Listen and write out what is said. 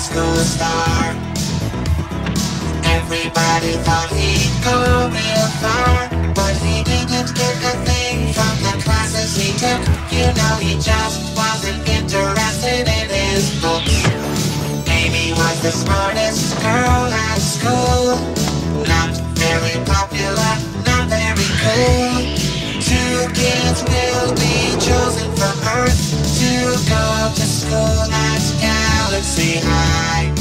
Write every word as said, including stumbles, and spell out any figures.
school star. Everybody thought he'd go real far, but he didn't get a thing from the classes he took. You know, he just wasn't interested in his books. Amy was the smartest girl at school. Not very popular, not very cool. Two kids will be chosen from Earth to go to school at Galaxy High.